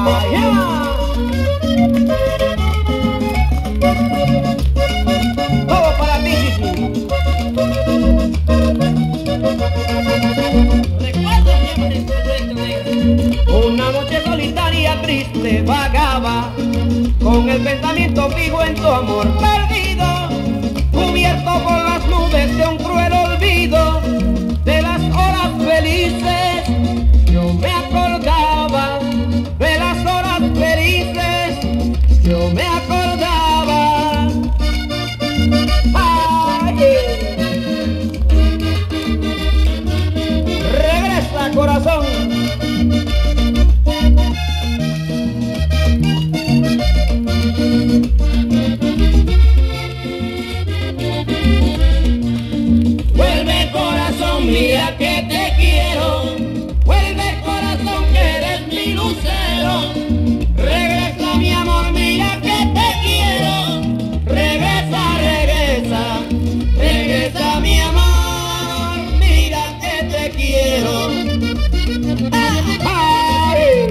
Allá. Todo para ti, Chichi. Recuerdo siempre tu cuento negro. Una noche solitaria triste vagaba, con el pensamiento fijo en tu amor perdido, cubierto por las nubes de un cruel olvido, de las horas felices. Yo me acordaba de las horas felices, yo me acordaba. Ay, regresa, corazón. Vuelve corazón, mira que te quiero. Vuelve corazón que eres mi lucero. Regresa mi amor, mira que te quiero. Regresa, regresa, regresa mi amor, mira que te quiero. Ay,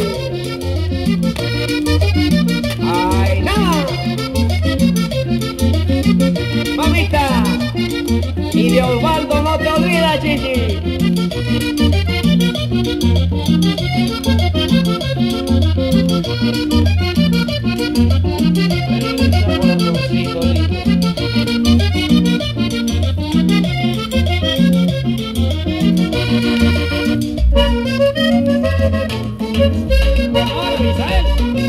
ay, no. Mamita, y de Osvaldo no te olvidas, Chichi. Corazoncito lindo. Ahora, Misael.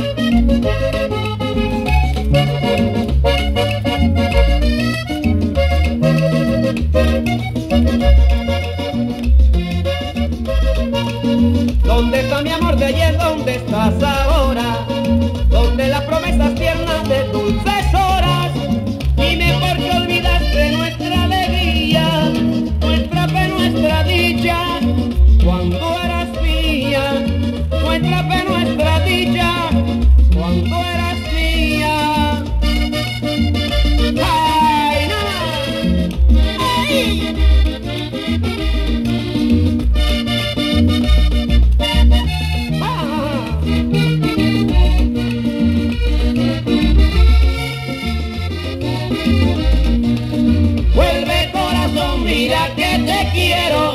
¿Dónde está mi amor de ayer? ¿Dónde estás ahora? ¿Dónde las promesas tiernas de dulces horas? Dime por qué olvidaste nuestra alegría, nuestra fe, nuestra dicha, cuando eras mía. Nuestra fe, nuestra dicha, cuando eras mía. Ay, no. Ay. Vuelve corazón, mira que te quiero.